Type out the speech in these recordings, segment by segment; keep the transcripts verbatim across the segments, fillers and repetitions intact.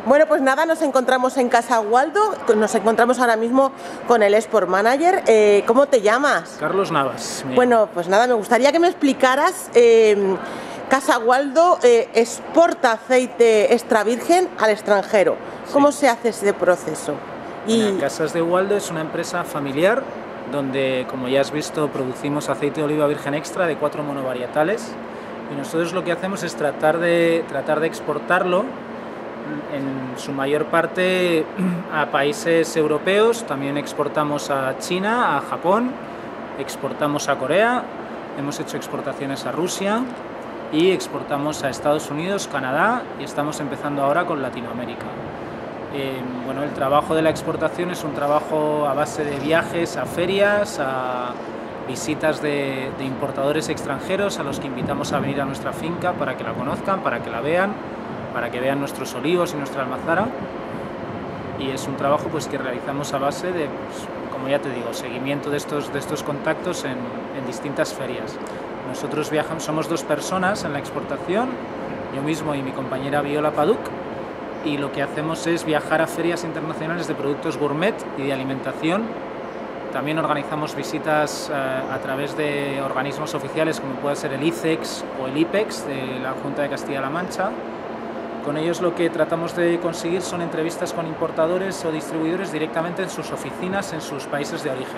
Bueno, pues nada, nos encontramos en Casa Waldo, nos encontramos ahora mismo con el Export Manager. Eh, ¿Cómo te llamas? Carlos Navas. Mira. Bueno, pues nada, me gustaría que me explicaras, eh, Casa Waldo eh, exporta aceite extra virgen al extranjero. ¿Cómo sí. se hace ese proceso? Y... Bueno, Casas de Waldo es una empresa familiar donde, como ya has visto, producimos aceite de oliva virgen extra de cuatro monovarietales, y nosotros lo que hacemos es tratar de, tratar de exportarlo en su mayor parte a países europeos. También exportamos a China, a Japón, exportamos a Corea, hemos hecho exportaciones a Rusia y exportamos a Estados Unidos, Canadá, y estamos empezando ahora con Latinoamérica. Eh, bueno, el trabajo de la exportación es un trabajo a base de viajes a ferias, a visitas de, de importadores extranjeros a los que invitamos a venir a nuestra finca para que la conozcan, para que la vean, para que vean nuestros olivos y nuestra almazara. Y es un trabajo pues que realizamos a base de, pues, como ya te digo, seguimiento de estos, de estos contactos en, en distintas ferias. Nosotros viajamos, somos dos personas en la exportación, yo mismo y mi compañera Viola Paduc, y lo que hacemos es viajar a ferias internacionales de productos gourmet y de alimentación. También organizamos visitas eh, a través de organismos oficiales como puede ser el I C E X o el I P E X de la Junta de Castilla-La Mancha. Con ellos lo que tratamos de conseguir son entrevistas con importadores o distribuidores directamente en sus oficinas, en sus países de origen.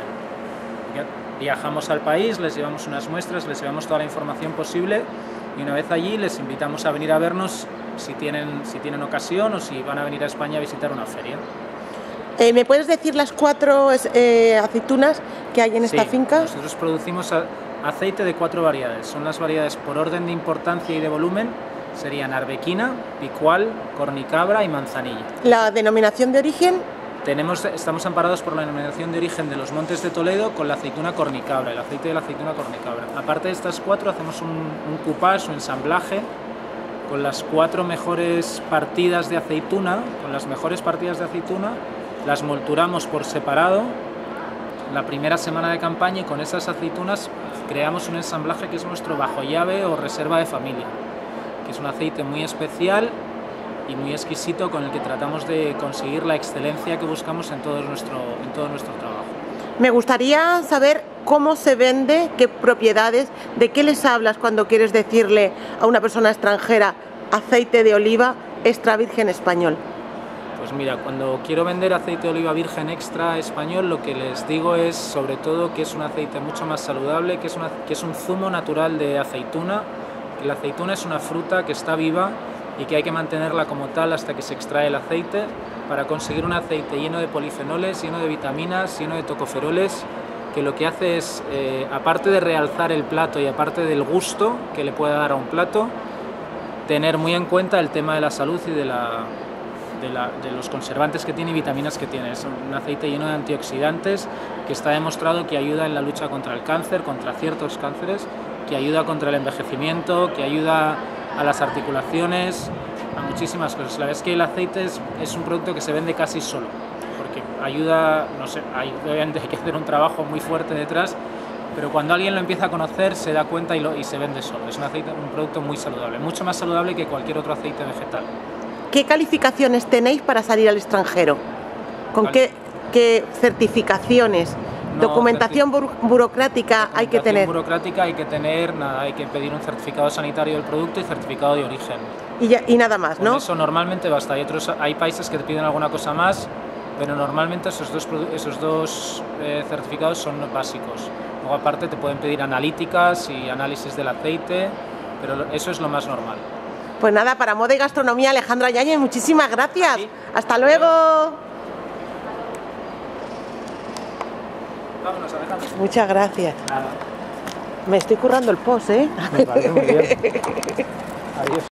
Viajamos al país, les llevamos unas muestras, les llevamos toda la información posible, y una vez allí les invitamos a venir a vernos si tienen, si tienen ocasión o si van a venir a España a visitar una feria. Eh, ¿Me puedes decir las cuatro eh, aceitunas que hay en esta sí, finca? Nosotros producimos aceite de cuatro variedades. Son las variedades por orden de importancia y de volumen. Serían arbequina, picual, cornicabra y manzanilla. ¿La denominación de origen? Tenemos, estamos amparados por la denominación de origen de los Montes de Toledo con la aceituna cornicabra, el aceite de la aceituna cornicabra. Aparte de estas cuatro, hacemos un, un coupage, un ensamblaje con las cuatro mejores partidas de aceituna, con las mejores partidas de aceituna, las molturamos por separado la primera semana de campaña, y con esas aceitunas creamos un ensamblaje que es nuestro bajo llave o reserva de familia, que es un aceite muy especial y muy exquisito con el que tratamos de conseguir la excelencia que buscamos en todo nuestro, en todo nuestro trabajo. Me gustaría saber cómo se vende, qué propiedades, de qué les hablas cuando quieres decirle a una persona extranjera aceite de oliva extra virgen español. Pues mira, cuando quiero vender aceite de oliva virgen extra español, lo que les digo es sobre todo que es un aceite mucho más saludable, que es, una, que es un zumo natural de aceituna, que la aceituna es una fruta que está viva y que hay que mantenerla como tal hasta que se extrae el aceite para conseguir un aceite lleno de polifenoles, lleno de vitaminas, lleno de tocoferoles, que lo que hace es, eh, aparte de realzar el plato y aparte del gusto que le puede dar a un plato, tener muy en cuenta el tema de la salud y de, la, de, la, de los conservantes que tiene y vitaminas que tiene. Es un aceite lleno de antioxidantes que está demostrado que ayuda en la lucha contra el cáncer, contra ciertos cánceres, que ayuda contra el envejecimiento, que ayuda a las articulaciones, a muchísimas cosas. La verdad es que el aceite es, es un producto que se vende casi solo, porque ayuda, no sé, hay, obviamente hay que hacer un trabajo muy fuerte detrás, pero cuando alguien lo empieza a conocer se da cuenta y, lo, y se vende solo. Es un, aceite, un producto muy saludable, mucho más saludable que cualquier otro aceite vegetal. ¿Qué calificaciones tenéis para salir al extranjero? ¿Con Cal qué, qué certificaciones? No, documentación bur burocrática hay que tener. burocrática hay que tener, nada, hay que pedir un certificado sanitario del producto y certificado de origen. Y, ya, y nada más, Con ¿no? Eso normalmente basta. Hay, otros, hay países que te piden alguna cosa más, pero normalmente esos dos, esos dos eh, certificados son básicos. Luego aparte te pueden pedir analíticas y análisis del aceite, pero eso es lo más normal. Pues nada, para Moda y Gastronomía, Alejandra Yáñez, muchísimas gracias. ¿Sí? Hasta luego. Vámonos, Alejandra. Muchas gracias. Nada. Me estoy currando el post, ¿eh? Me parece muy bien. Adiós.